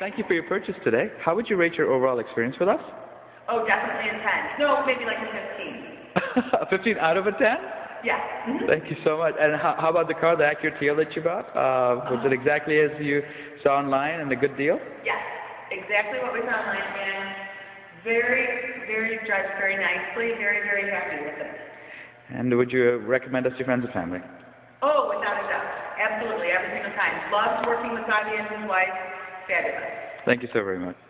Thank you for your purchase today. How would you rate your overall experience with us? Oh, definitely a 10. No, maybe like a 15. A 15 out of a 10? Yeah. Thank you so much. And how about the car, the Acura TL that you bought? Was it exactly as you saw online and a good deal? Yes, exactly what we saw online, and drives very nicely, very happy with it. And would you recommend us to friends and family? Oh, without a doubt. Absolutely, every single time. Loves working with Bobby and his wife. Fabulous. Thank you so very much.